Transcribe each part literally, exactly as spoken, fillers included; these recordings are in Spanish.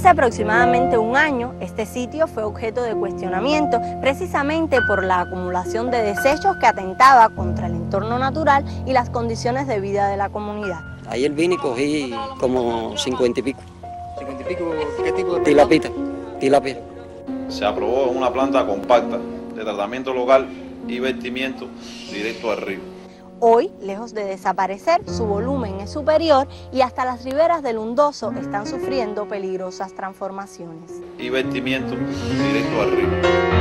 Hace aproximadamente un año, este sitio fue objeto de cuestionamiento precisamente por la acumulación de desechos que atentaba contra el entorno natural y las condiciones de vida de la comunidad. Ayer vine y cogí como cincuenta y pico. ¿cincuenta y pico qué tipo de tilapita? Tilapia. Se aprobó una planta compacta de tratamiento local y vertimiento directo al río. Hoy, lejos de desaparecer, su volumen es superior y hasta las riberas del Undoso están sufriendo peligrosas transformaciones. Y vertimiento directo al río.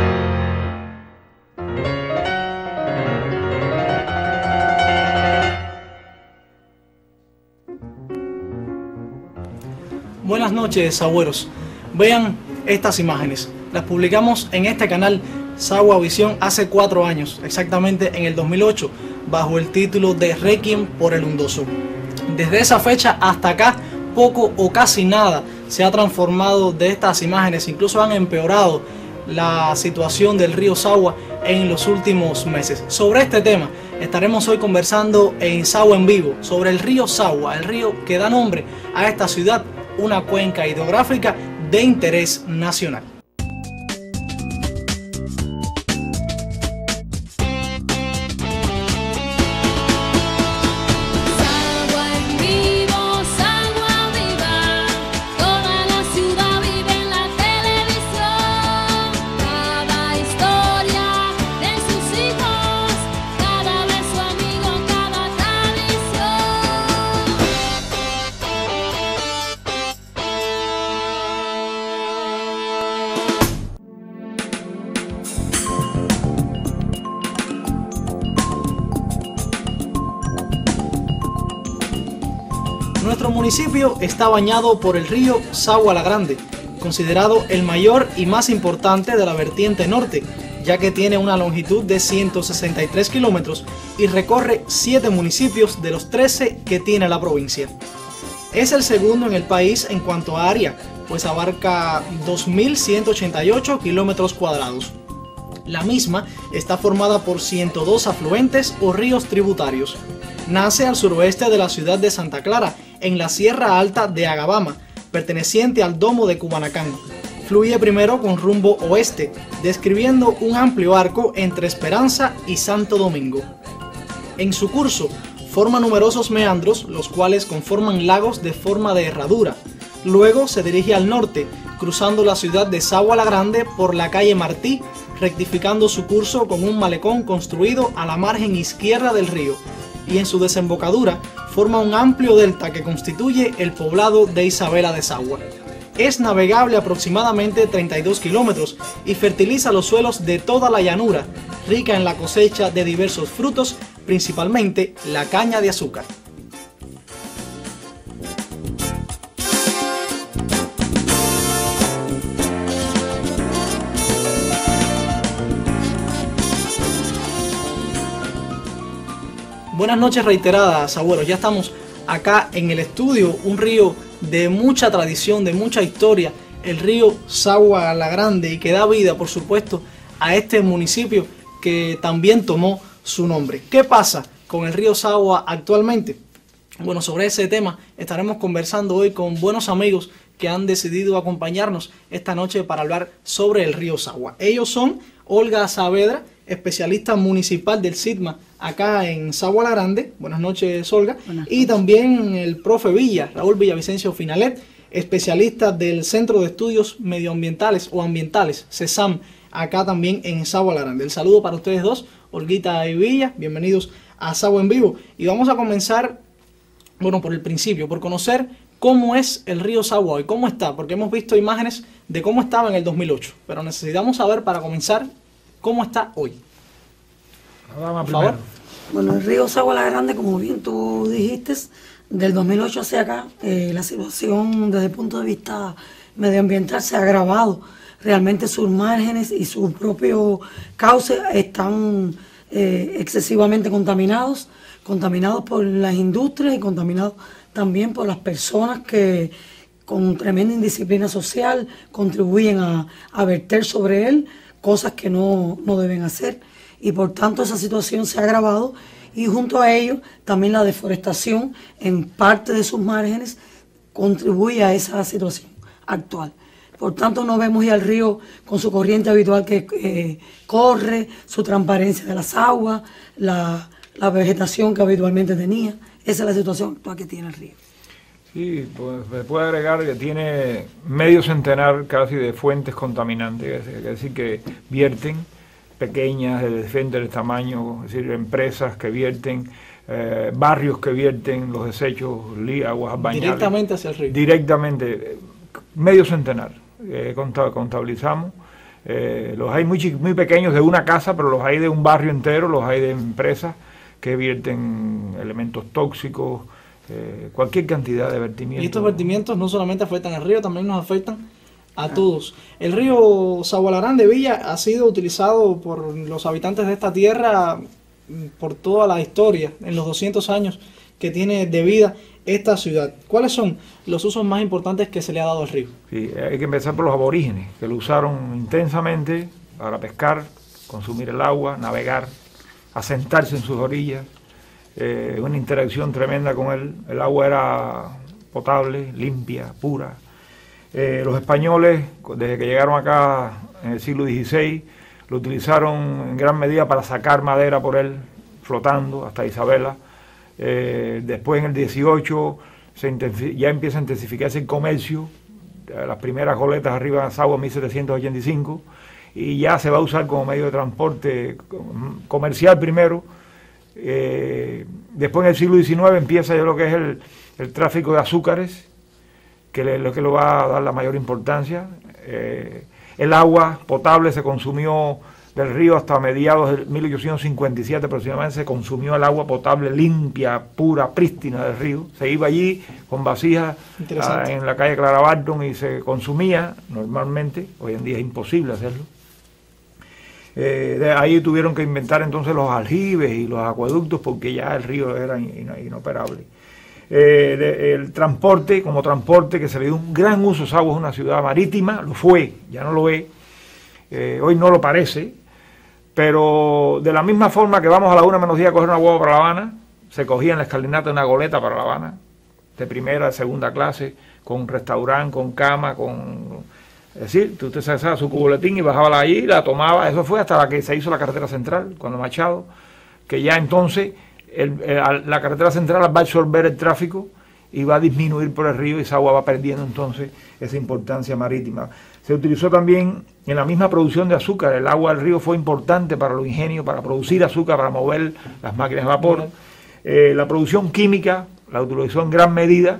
Buenas noches, sagüeros. Vean estas imágenes. Las publicamos en este canal Sagua Visión hace cuatro años, exactamente en el dos mil ocho, bajo el título de Requiem por el Undoso. Desde esa fecha hasta acá, poco o casi nada se ha transformado de estas imágenes, incluso han empeorado la situación del río Sagua en los últimos meses. Sobre este tema estaremos hoy conversando en Sagua en Vivo, sobre el río Sagua, el río que da nombre a esta ciudad, una cuenca hidrográfica de interés nacional. Nuestro municipio está bañado por el río Sagua la Grande, considerado el mayor y más importante de la vertiente norte, ya que tiene una longitud de ciento sesenta y tres kilómetros y recorre siete municipios de los trece que tiene la provincia. Es el segundo en el país en cuanto a área, pues abarca dos mil ciento ochenta y ocho kilómetros cuadrados. La misma está formada por ciento dos afluentes o ríos tributarios. Nace al suroeste de la ciudad de Santa Clara, en la Sierra Alta de Agabama, perteneciente al Domo de Cubanacán. Fluye primero con rumbo oeste, describiendo un amplio arco entre Esperanza y Santo Domingo. En su curso, forma numerosos meandros, los cuales conforman lagos de forma de herradura. Luego se dirige al norte, cruzando la ciudad de Sagua la Grande por la calle Martí, rectificando su curso con un malecón construido a la margen izquierda del río, y en su desembocadura forma un amplio delta que constituye el poblado de Isabela de Sagua. Es navegable aproximadamente treinta y dos kilómetros y fertiliza los suelos de toda la llanura, rica en la cosecha de diversos frutos, principalmente la caña de azúcar. Buenas noches reiteradas, abuelos. Ya estamos acá en el estudio, un río de mucha tradición, de mucha historia, el río Sagua la Grande, y que da vida, por supuesto, a este municipio que también tomó su nombre. ¿Qué pasa con el río Sagua actualmente? Bueno, sobre ese tema estaremos conversando hoy con buenos amigos que han decidido acompañarnos esta noche para hablar sobre el río Sagua. Ellos son Olga Saavedra, especialista municipal del SITMA acá en Sagua la Grande. Buenas noches, Olga. Buenas noches. Y también el profe Villa, Raúl Villavicencio Finalet, especialista del Centro de Estudios Medioambientales o Ambientales, CESAM, acá también en Sagua la Grande. El saludo para ustedes dos, Olguita y Villa. Bienvenidos a Sagua en Vivo. Y vamos a comenzar, bueno, por el principio, por conocer cómo es el río Sagua hoy, cómo está, porque hemos visto imágenes de cómo estaba en el dos mil ocho, pero necesitamos saber, para comenzar, cómo está hoy. Por favor. Bueno, el río Sagua la Grande, como bien tú dijiste, del dos mil ocho hacia acá, eh, la situación desde el punto de vista medioambiental se ha agravado. Realmente sus márgenes y sus propios cauces están eh, excesivamente contaminados, contaminados por las industrias y contaminados también por las personas que con tremenda indisciplina social contribuyen a, a verter sobre él cosas que no, no deben hacer, y por tanto esa situación se ha agravado, y junto a ello también la deforestación en parte de sus márgenes contribuye a esa situación. actual. Por tanto, no vemos ya el río con su corriente habitual que eh, corre, su transparencia de las aguas, la, la vegetación que habitualmente tenía. Esa es la situación actual que tiene el río. Sí, pues se puede agregar que tiene medio centenar casi de fuentes contaminantes, es decir, que vierten, pequeñas, de diferentes tamaños, es decir, empresas que vierten, eh, barrios que vierten los desechos, aguas bañables. Directamente hacia el río. Directamente, medio centenar, eh, contabilizamos. Eh, los hay muy, muy pequeños de una casa, pero los hay de un barrio entero, los hay de empresas que vierten elementos tóxicos, eh, cualquier cantidad de vertimientos. Y estos vertimientos no solamente afectan al río, también nos afectan a todos. El río Sagua La Grande Villa ha sido utilizado por los habitantes de esta tierra por toda la historia, en los doscientos años que tiene de vida esta ciudad. ¿Cuáles son los usos más importantes que se le ha dado al río? Sí, hay que empezar por los aborígenes, que lo usaron intensamente para pescar, consumir el agua, navegar, asentarse en sus orillas, eh, una interacción tremenda con él. El agua era potable, limpia, pura. Eh, los españoles, desde que llegaron acá en el siglo dieciséis, lo utilizaron en gran medida para sacar madera por él, flotando hasta Isabela. Eh, después en el dieciocho se ya empieza a intensificarse el comercio, las primeras goletas arriba de Sagua en mil setecientos ochenta y cinco, y ya se va a usar como medio de transporte comercial primero. Eh, después en el siglo diecinueve empieza yo lo que es el, el tráfico de azúcares, que es lo que lo va a dar la mayor importancia. Eh, el agua potable se consumió del río hasta mediados de mil ochocientos cincuenta y siete aproximadamente, se consumió el agua potable limpia, pura, prístina del río. Se iba allí con vasijas a, en la calle Clara Barton y se consumía normalmente. Hoy en día es imposible hacerlo. Eh, de ahí tuvieron que inventar entonces los aljibes y los acueductos porque ya el río era in, in, inoperable. Eh, de, el transporte, como transporte que se le dio un gran uso, Sagua es una ciudad marítima, lo fue, ya no lo es, eh, hoy no lo parece, pero de la misma forma que vamos a la una menos diez a coger una guagua para La Habana, se cogía en la escalinata una goleta para La Habana, de primera, de segunda clase, con restaurante, con cama, con... Es decir, usted se sacaba su cuboletín y bajaba allí, la tomaba. Eso fue hasta la que se hizo la carretera central, cuando Machado, que ya entonces el, el, la carretera central va a absorber el tráfico y va a disminuir por el río y esa agua va perdiendo entonces esa importancia marítima. Se utilizó también en la misma producción de azúcar. El agua del río fue importante para los ingenios, para producir azúcar, para mover las máquinas de vapor. Eh, la producción química la utilizó en gran medida,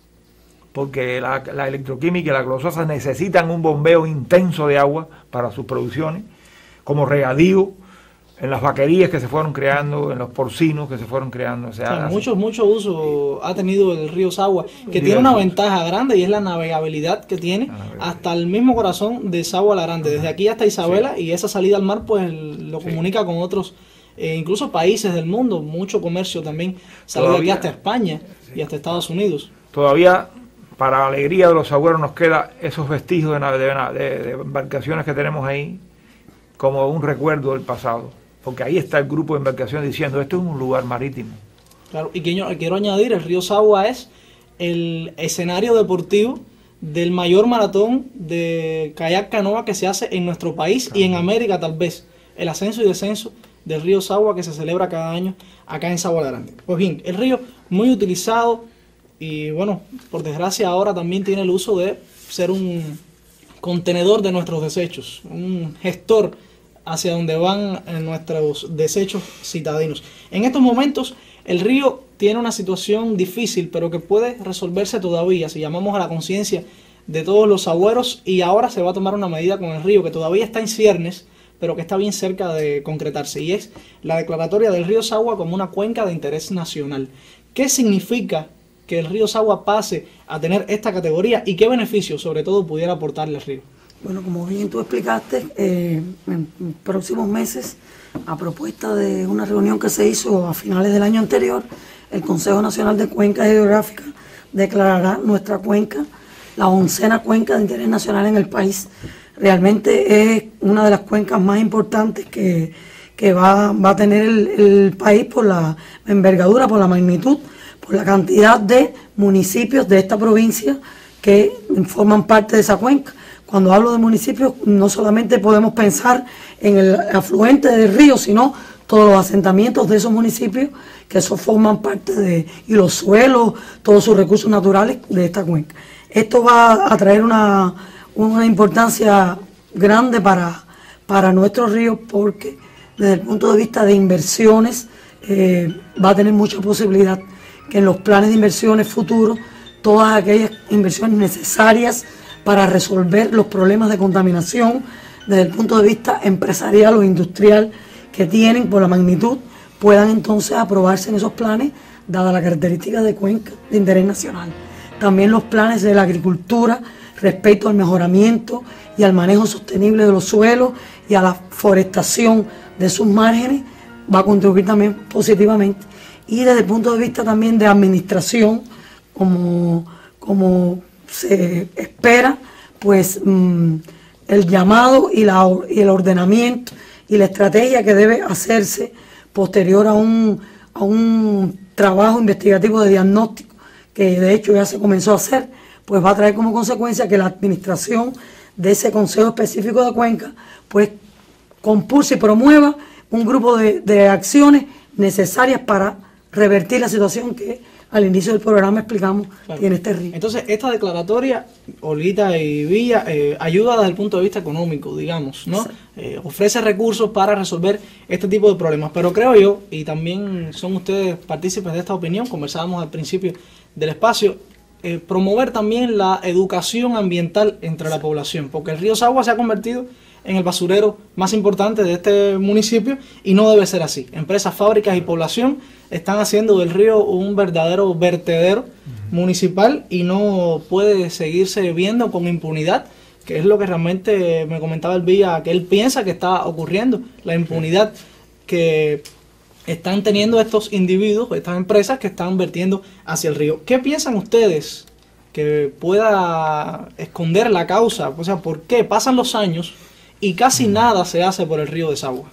porque la, la electroquímica y la glososa necesitan un bombeo intenso de agua para sus producciones, como regadío, en las vaquerías que se fueron creando, en los porcinos que se fueron creando. O sea, o sea, mucho, mucho uso ha tenido el río Sagua, que tiene una ventaja grande y es la navegabilidad que tiene navegabilidad. Hasta el mismo corazón de Sagua La Grande, desde aquí hasta Isabela, sí. Y esa salida al mar pues lo comunica sí. con otros, eh, incluso países del mundo, mucho comercio también sale de aquí hasta España sí. y hasta Estados Unidos. Todavía, para alegría de los sagüeros, nos queda esos vestigios de, de, de, de embarcaciones que tenemos ahí, como un recuerdo del pasado. Porque ahí está el grupo de embarcaciones diciendo, esto es un lugar marítimo. Claro, y quiero, quiero añadir, el río Sagua es el escenario deportivo del mayor maratón de kayak canoa que se hace en nuestro país claro. y en América tal vez. El ascenso y descenso del río Sagua que se celebra cada año acá en Sagua La Grande. Pues bien, el río muy utilizado y bueno, por desgracia ahora también tiene el uso de ser un contenedor de nuestros desechos, un gestor hacia donde van nuestros desechos citadinos. En estos momentos el río tiene una situación difícil, pero que puede resolverse todavía si llamamos a la conciencia de todos los sagüeros, y ahora se va a tomar una medida con el río que todavía está en ciernes, pero que está bien cerca de concretarse, y es la declaratoria del río Sagua como una cuenca de interés nacional. ¿Qué significa que el río Sagua pase a tener esta categoría y qué beneficios sobre todo pudiera aportarle al río? Bueno, como bien tú explicaste, eh, en próximos meses, a propuesta de una reunión que se hizo a finales del año anterior, el Consejo Nacional de Cuencas Hidrográficas declarará nuestra cuenca la oncena cuenca de interés nacional en el país. Realmente es una de las cuencas más importantes que, que va, va a tener el, el país por la envergadura, por la magnitud, por la cantidad de municipios de esta provincia que forman parte de esa cuenca. Cuando hablo de municipios, no solamente podemos pensar en el afluente del río, sino todos los asentamientos de esos municipios que eso forman parte de, y los suelos, todos sus recursos naturales de esta cuenca. Esto va a traer una, una importancia grande para, para nuestros ríos, porque desde el punto de vista de inversiones eh, va a tener mucha posibilidad que en los planes de inversiones futuros todas aquellas inversiones necesarias para resolver los problemas de contaminación desde el punto de vista empresarial o industrial que tienen por la magnitud, puedan entonces aprobarse en esos planes, dada la característica de cuenca de interés nacional. También los planes de la agricultura respecto al mejoramiento y al manejo sostenible de los suelos y a la forestación de sus márgenes va a contribuir también positivamente. Y desde el punto de vista también de administración, como, como se espera, pues mmm, el llamado y, la, y el ordenamiento y la estrategia que debe hacerse posterior a un, a un trabajo investigativo de diagnóstico, que de hecho ya se comenzó a hacer, pues va a traer como consecuencia que la administración de ese consejo específico de Cuenca pues compulse y promueva un grupo de, de acciones necesarias para revertir la situación que al inicio del programa explicamos, claro, tiene este río. Entonces, esta declaratoria, Olguita y Villa, eh, ayuda desde el punto de vista económico, digamos, ¿no? Sí. Eh, ofrece recursos para resolver este tipo de problemas. Pero creo yo, y también son ustedes partícipes de esta opinión, conversábamos al principio del espacio, eh, promover también la educación ambiental entre la población, porque el río Sagua se ha convertido en el basurero más importante de este municipio y no debe ser así. Empresas, fábricas y población están haciendo del río un verdadero vertedero uh-huh. municipal y no puede seguirse viendo con impunidad, que es lo que realmente me comentaba el Villa, que él piensa que está ocurriendo, la impunidad que están teniendo estos individuos, estas empresas que están vertiendo hacia el río. ¿Qué piensan ustedes que pueda esconder la causa? O sea, ¿por qué pasan los años y casi nada se hace por el río de Sagua?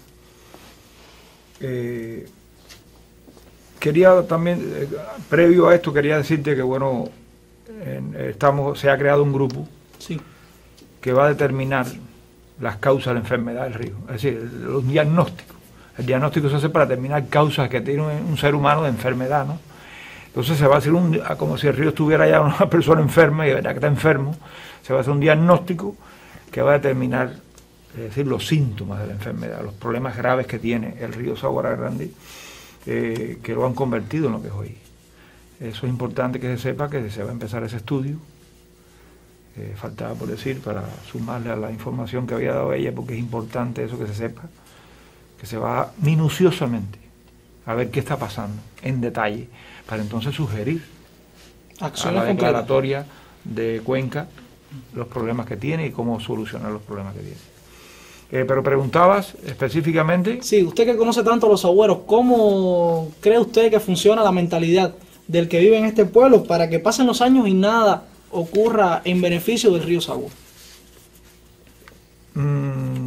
Eh, quería también, eh, previo a esto, quería decirte que, bueno, en, estamos, se ha creado un grupo sí. que va a determinar las causas de la enfermedad del río. Es decir, los diagnósticos. El diagnóstico se hace para determinar causas que tiene un, un ser humano de enfermedad, ¿no? Entonces se va a hacer un, como si el río estuviera ya una persona enferma y de verdad que está enfermo, se va a hacer un diagnóstico que va a determinar, es decir, los síntomas de la enfermedad, los problemas graves que tiene el río Sagua la Grande, eh, que lo han convertido en lo que es hoy. Eso es importante que se sepa, que se va a empezar ese estudio, eh, faltaba por decir, para sumarle a la información que había dado ella, porque es importante eso que se sepa, que se va minuciosamente a ver qué está pasando, en detalle, para entonces sugerir acciones a la declaratoria de Cuenca los problemas que tiene y cómo solucionar los problemas que tiene. Eh, pero preguntabas específicamente... Sí, usted que conoce tanto a los sagüeros, ¿cómo cree usted que funciona la mentalidad del que vive en este pueblo para que pasen los años y nada ocurra en beneficio del río Sagua? Mm,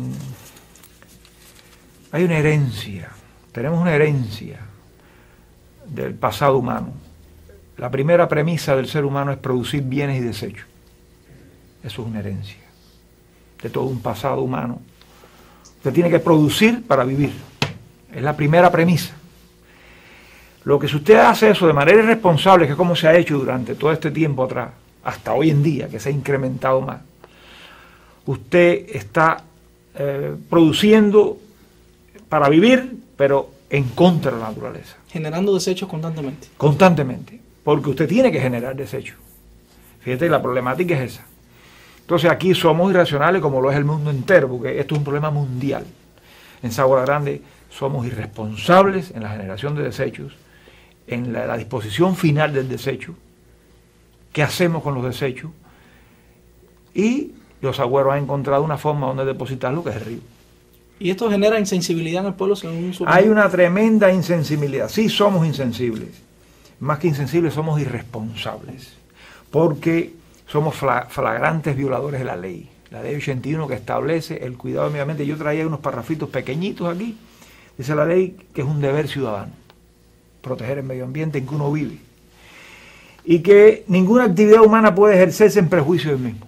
hay una herencia, tenemos una herencia del pasado humano. La primera premisa del ser humano es producir bienes y desechos. Eso es una herencia de todo un pasado humano. Usted tiene que producir para vivir. Es la primera premisa. Lo que si usted hace eso de manera irresponsable, que es como se ha hecho durante todo este tiempo atrás, hasta hoy en día, que se ha incrementado más, usted está eh, produciendo para vivir, pero en contra de la naturaleza. Generando desechos constantemente. Constantemente, porque usted tiene que generar desechos. Fíjate, la problemática es esa. Entonces aquí somos irracionales como lo es el mundo entero, porque esto es un problema mundial. En Sagua la Grande somos irresponsables en la generación de desechos, en la, la disposición final del desecho, qué hacemos con los desechos, y los sagüeros han encontrado una forma donde depositarlo, que es el río. ¿Y esto genera insensibilidad en el pueblo según su... Hay una tremenda insensibilidad. Sí somos insensibles. Más que insensibles, somos irresponsables. Porque somos flagrantes violadores de la ley. La ley ochenta y uno que establece el cuidado del medio ambiente. Yo traía unos parrafitos pequeñitos aquí. Dice la ley que es un deber ciudadano. Proteger el medio ambiente en que uno vive. y que ninguna actividad humana puede ejercerse en prejuicio del mismo.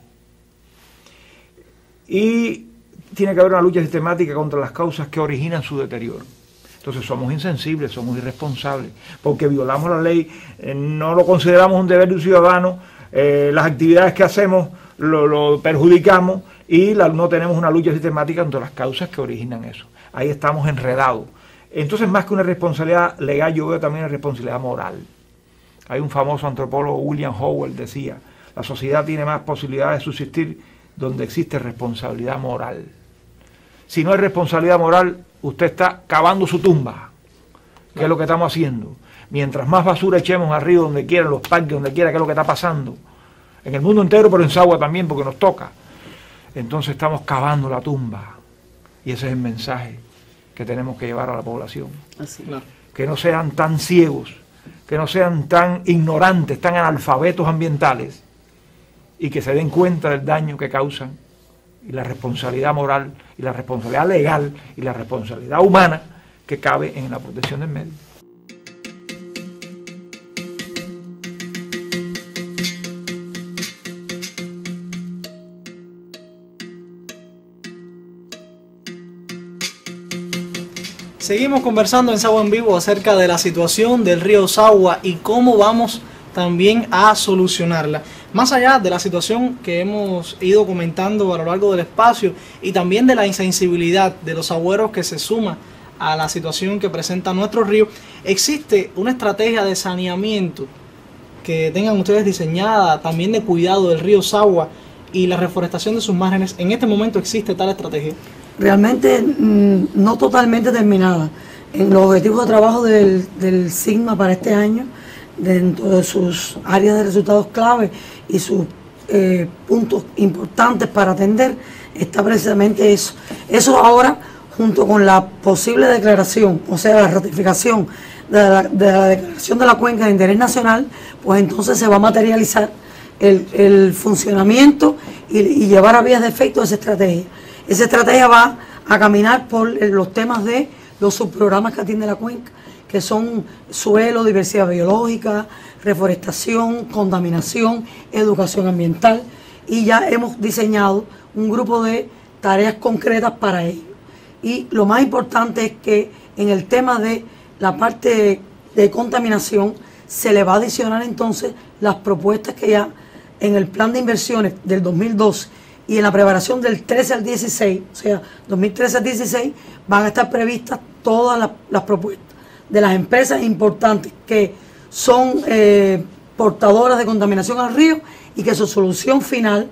Y tiene que haber una lucha sistemática contra las causas que originan su deterioro. Entonces somos insensibles, somos irresponsables, porque violamos la ley, eh, no lo consideramos un deber de un ciudadano, eh, las actividades que hacemos lo, lo perjudicamos y la, no tenemos una lucha sistemática contra las causas que originan eso. Ahí estamos enredados. Entonces, más que una responsabilidad legal, yo veo también una responsabilidad moral. Hay un famoso antropólogo, William Howell, decía, la sociedad tiene más posibilidades de subsistir donde existe responsabilidad moral. Si no hay responsabilidad moral, usted está cavando su tumba, que es lo que estamos haciendo. Mientras más basura echemos al río, donde quiera, en los parques, donde quiera, que es lo que está pasando. En el mundo entero, pero en Sagua también, porque nos toca. Entonces estamos cavando la tumba. Y ese es el mensaje que tenemos que llevar a la población. Así. Que no sean tan ciegos, que no sean tan ignorantes, tan analfabetos ambientales, y que se den cuenta del daño que causan, y la responsabilidad moral, y la responsabilidad legal, y la responsabilidad humana que cabe en la protección del medio. Seguimos conversando en Sagua en Vivo acerca de la situación del río Sagua y cómo vamos también a solucionarla. Más allá de la situación que hemos ido comentando a lo largo del espacio y también de la insensibilidad de los agüeros que se suma a la situación que presenta nuestro río, existe una estrategia de saneamiento que tengan ustedes diseñada, también de cuidado del río Sagua y la reforestación de sus márgenes. ¿En este momento existe tal estrategia? Realmente mmm, no totalmente terminada. En los objetivos de trabajo del, del SIGMA para este año, dentro de sus áreas de resultados clave y sus eh, puntos importantes para atender, está precisamente eso. Eso ahora, junto con la posible declaración, o sea, la ratificación de la, de la declaración de la cuenca de interés nacional, pues entonces se va a materializar el, el funcionamiento y, y llevar a vías de efecto esa estrategia. Esa estrategia va a caminar por los temas de los subprogramas que atiende la cuenca, que son suelo, diversidad biológica, reforestación, contaminación, educación ambiental, y ya hemos diseñado un grupo de tareas concretas para ello. Y lo más importante es que en el tema de la parte de, de contaminación se le va a adicionar entonces las propuestas que ya en el plan de inversiones del dos mil doce y en la preparación del trece al dieciséis, o sea, dos mil trece al dieciséis, van a estar previstas todas las, las propuestas de las empresas importantes que son eh, portadoras de contaminación al río y que su solución final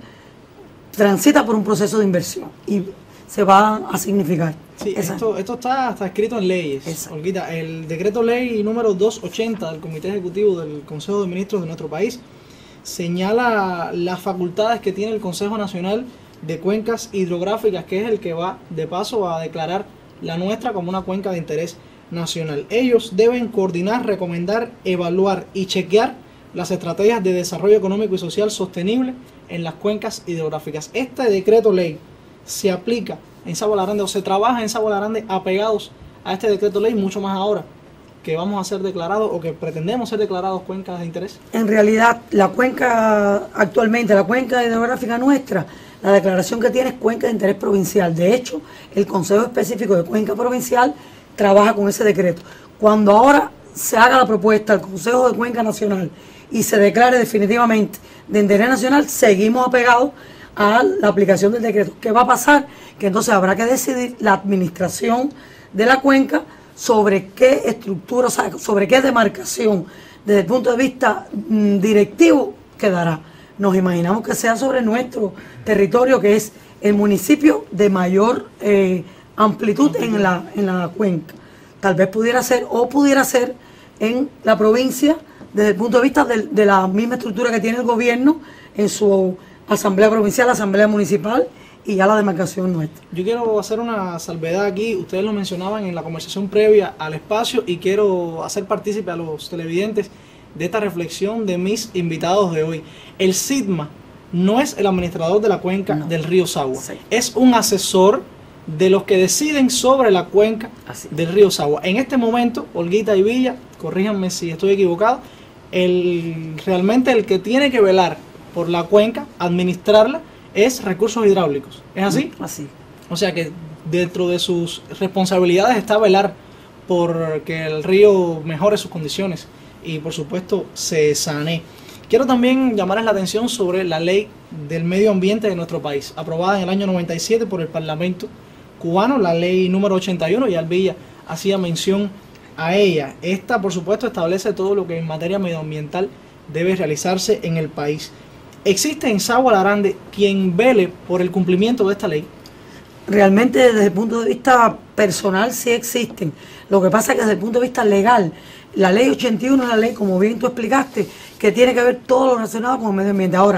transita por un proceso de inversión y se va a significar. Sí, esto, esto está, está escrito en leyes. Exacto. Olguita, el decreto ley número doscientos ochenta del Comité Ejecutivo del Consejo de Ministros de nuestro país señala las facultades que tiene el Consejo Nacional de Cuencas Hidrográficas, que es el que va de paso a declarar la nuestra como una cuenca de interés nacional. Ellos deben coordinar, recomendar, evaluar y chequear las estrategias de desarrollo económico y social sostenible en las cuencas hidrográficas. Este decreto ley se aplica en Sagua la Grande o se trabaja en Sagua la Grande apegados a este decreto ley, mucho más ahora que vamos a ser declarados o que pretendemos ser declarados cuencas de interés. En realidad, la cuenca actualmente, la cuenca hidrográfica nuestra, la declaración que tiene es cuenca de interés provincial. De hecho, el Consejo Específico de Cuenca Provincial trabaja con ese decreto. Cuando ahora se haga la propuesta al Consejo de Cuenca Nacional y se declare definitivamente de interés nacional, seguimos apegados a la aplicación del decreto. ¿Qué va a pasar? Que entonces habrá que decidir la administración de la cuenca sobre qué estructura, o sea, sobre qué demarcación desde el punto de vista mmm, directivo quedará. Nos imaginamos que sea sobre nuestro territorio, que es el municipio de mayor eh, amplitud en la, en la cuenca. Tal vez pudiera ser o pudiera ser en la provincia desde el punto de vista de, de la misma estructura que tiene el gobierno en su asamblea provincial, asamblea municipal y ya la demarcación nuestra. Yo quiero hacer una salvedad aquí, ustedes lo mencionaban en la conversación previa al espacio y quiero hacer partícipe a los televidentes de esta reflexión de mis invitados de hoy. El SIGMA no es el administrador de la cuenca no. del río Sagua, sí. es un asesor de los que deciden sobre la cuenca Así. del río Sagua. En este momento, Olguita y Villa, corríjanme si estoy equivocado, el, realmente el que tiene que velar por la cuenca, administrarla, es Recursos Hidráulicos. ¿Es así? Así. O sea que dentro de sus responsabilidades está velar por que el río mejore sus condiciones y por supuesto se sanee. Quiero también llamarles la atención sobre la ley del medio ambiente de nuestro país, aprobada en el año noventa y siete por el Parlamento cubano, la ley número ochenta y uno, y Alvilla hacía mención a ella. Esta, por supuesto, establece todo lo que en materia medioambiental debe realizarse en el país. ¿Existe en Sagua La Grande quien vele por el cumplimiento de esta ley? Realmente desde el punto de vista personal sí existen. Lo que pasa es que desde el punto de vista legal, la ley ochenta y uno es la ley, como bien tú explicaste, que tiene que ver todo lo relacionado con el medio ambiente. Ahora,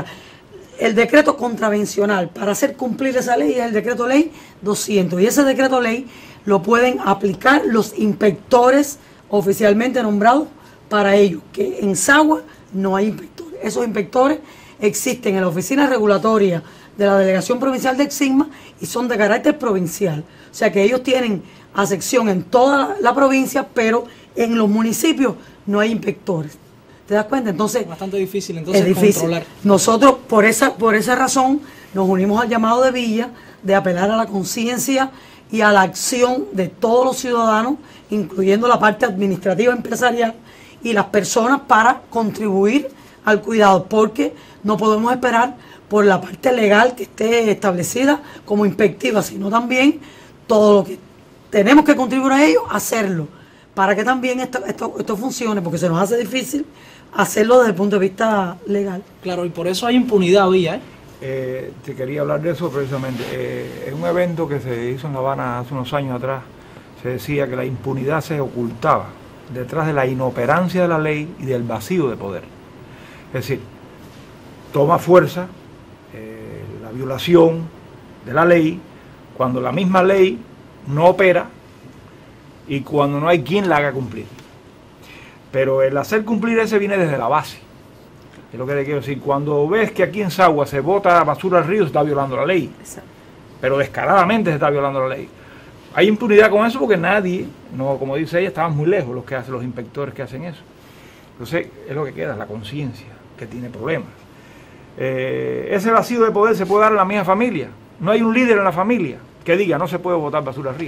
el decreto contravencional para hacer cumplir esa ley es el decreto ley doscientos. Y ese decreto ley lo pueden aplicar los inspectores oficialmente nombrados para ello, que en Sagua no hay inspectores. Esos inspectores existen en la oficina regulatoria de la Delegación Provincial de Exigma y son de carácter provincial. O sea que ellos tienen asección en toda la provincia, pero en los municipios no hay inspectores. ¿Te das cuenta? Entonces, es bastante difícil entonces es difícil. Controlar. Nosotros por esa, por esa razón nos unimos al llamado de Villa de apelar a la conciencia y a la acción de todos los ciudadanos, incluyendo la parte administrativa empresarial y las personas, para contribuir al cuidado, porque no podemos esperar por la parte legal que esté establecida como inspectiva, sino también todo lo que tenemos que contribuir a ello, hacerlo, para que también esto, esto, esto funcione, porque se nos hace difícil hacerlo desde el punto de vista legal. Claro, y por eso hay impunidad, Villa, ¿eh? Eh, te quería hablar de eso precisamente. Eh, en un evento que se hizo en La Habana hace unos años atrás, se decía que la impunidad se ocultaba detrás de la inoperancia de la ley y del vacío de poder. Es decir, toma fuerza eh, la violación de la ley cuando la misma ley no opera y cuando no hay quien la haga cumplir. Pero el hacer cumplir ese viene desde la base. Es lo que le quiero decir. Cuando ves que aquí en Sagua se bota basura al río, se está violando la ley. Exacto. Pero descaradamente se está violando la ley. Hay impunidad con eso porque nadie, no, como dice ella, estaban muy lejos los que hacen, los inspectores que hacen eso. Entonces, es lo que queda, la conciencia, que tiene problemas. Eh, ese vacío de poder se puede dar en la misma familia. No hay un líder en la familia que diga no se puede botar basura al río.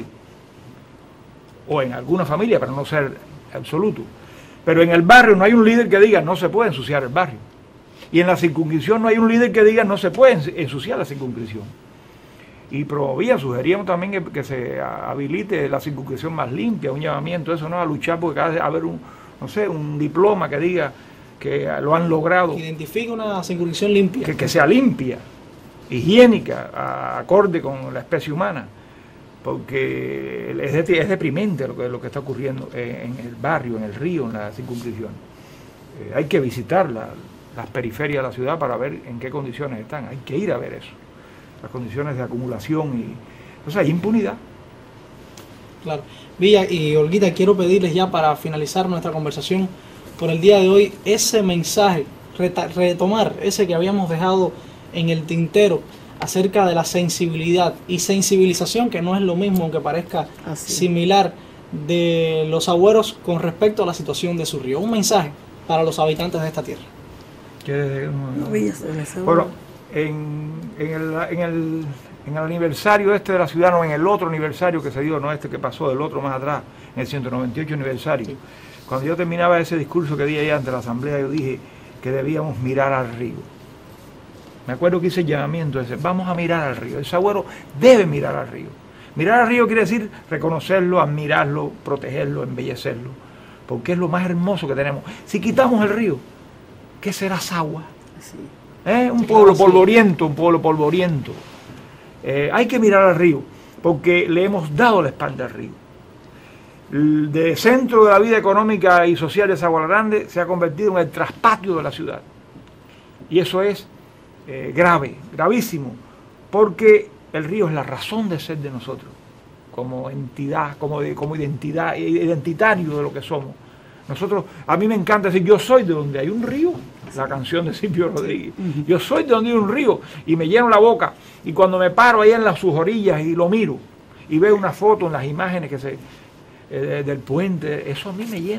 O en alguna familia, para no ser absoluto. Pero en el barrio no hay un líder que diga no se puede ensuciar el barrio. Y en la circunscripción no hay un líder que diga no se puede ensuciar la circunscripción. Y promovían, sugeríamos también que, que se habilite la circunscripción más limpia, un llamamiento, eso no, a luchar porque cada vez haber un, no sé, un diploma que diga que lo han logrado. Que identifique una circunscripción limpia. Que, que sea limpia, higiénica, a, acorde con la especie humana. Porque es, de, es deprimente lo que, lo que está ocurriendo en, en el barrio, en el río, en la circunscripción. Eh, hay que visitar la, las periferias de la ciudad para ver en qué condiciones están. Hay que ir a ver eso. Las condiciones de acumulación y... O sea, hay impunidad. Claro. Villa y Olguita, quiero pedirles ya para finalizar nuestra conversación por el día de hoy ese mensaje, retomar ese que habíamos dejado en el tintero acerca de la sensibilidad y sensibilización, que no es lo mismo, aunque parezca Así. similar, de los agüeros con respecto a la situación de su río. Un mensaje para los habitantes de esta tierra. ¿Qué, no, no, bueno, en, en, el, en, el, en el aniversario este de la ciudad, no en el otro aniversario que se dio, no este que pasó, del otro más atrás, en el ciento noventa y ocho aniversario, sí. Cuando yo terminaba ese discurso que di allá ante la asamblea, yo dije que debíamos mirar al río. Me acuerdo que hice el llamamiento ese, vamos a mirar al río. El sagüero debe mirar al río. Mirar al río quiere decir reconocerlo, admirarlo, protegerlo, embellecerlo, porque es lo más hermoso que tenemos. Si quitamos el río, ¿qué será Sagua? Sí. ¿Eh? Un pueblo polvoriento, un pueblo polvoriento. Eh, hay que mirar al río, porque le hemos dado la espalda al río. El de centro de la vida económica y social de Sagua La Grande se ha convertido en el traspatio de la ciudad. Y eso es Eh, grave, gravísimo, porque el río es la razón de ser de nosotros, como entidad, como, de, como identidad, identitario de lo que somos. Nosotros, a mí me encanta decir, yo soy de donde hay un río, la canción de Silvio Rodríguez, yo soy de donde hay un río, y me lleno la boca, y cuando me paro ahí en las, sus orillas y lo miro, y veo una foto en las imágenes que se, eh, del puente, eso a mí me llena.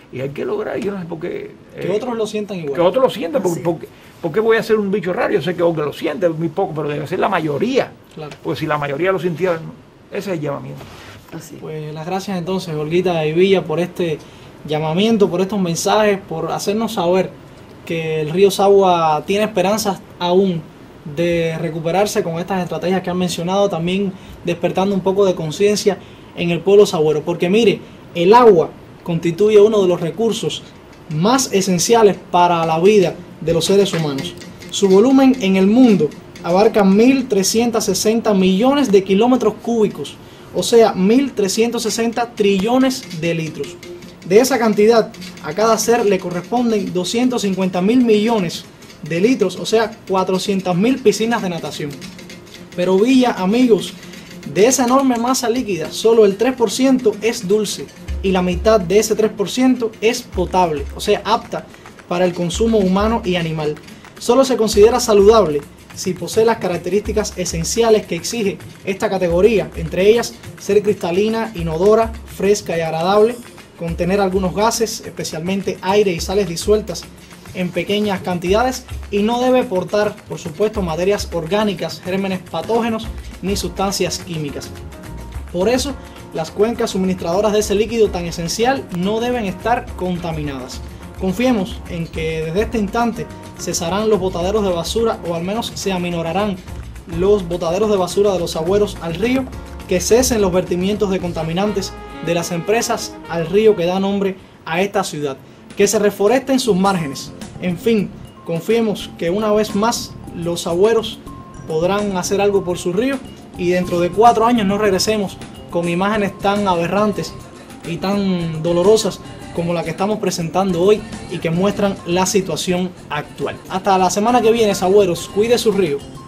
Y hay que lograr, yo no sé por qué... Que eh, otros lo sientan igual. Que otros lo sientan, porque, porque, porque voy a ser un bicho raro. Yo sé que Olga lo siente muy poco, pero debe ser la mayoría. Claro. Pues si la mayoría lo sintiera, ese es el llamamiento. Así. Pues las gracias entonces, Olguita y Villa, por este llamamiento, por estos mensajes, por hacernos saber que el río Sagua tiene esperanzas aún de recuperarse con estas estrategias que han mencionado, también despertando un poco de conciencia en el pueblo sagüero, porque mire, el agua constituye uno de los recursos más esenciales para la vida de los seres humanos. Su volumen en el mundo abarca mil trescientos sesenta millones de kilómetros cúbicos, o sea, mil trescientos sesenta trillones de litros. De esa cantidad, a cada ser le corresponden doscientos cincuenta mil millones de litros, o sea, cuatrocientas mil piscinas de natación. Pero Villa, amigos, de esa enorme masa líquida, solo el tres por ciento es dulce y la mitad de ese tres por ciento es potable, o sea, apta para el consumo humano y animal. Solo se considera saludable si posee las características esenciales que exige esta categoría, entre ellas ser cristalina, inodora, fresca y agradable, contener algunos gases, especialmente aire y sales disueltas en pequeñas cantidades, y no debe portar, por supuesto, materias orgánicas, gérmenes patógenos ni sustancias químicas. Por eso, las cuencas suministradoras de ese líquido tan esencial no deben estar contaminadas. Confiemos en que desde este instante cesarán los botaderos de basura, o al menos se aminorarán los botaderos de basura de los sagüeros al río, que cesen los vertimientos de contaminantes de las empresas al río que da nombre a esta ciudad, que se reforesten sus márgenes. En fin, confiemos que una vez más los sagüeros podrán hacer algo por su río y dentro de cuatro años no regresemos con imágenes tan aberrantes y tan dolorosas como la que estamos presentando hoy y que muestran la situación actual. Hasta la semana que viene, sagüeros, cuide su río.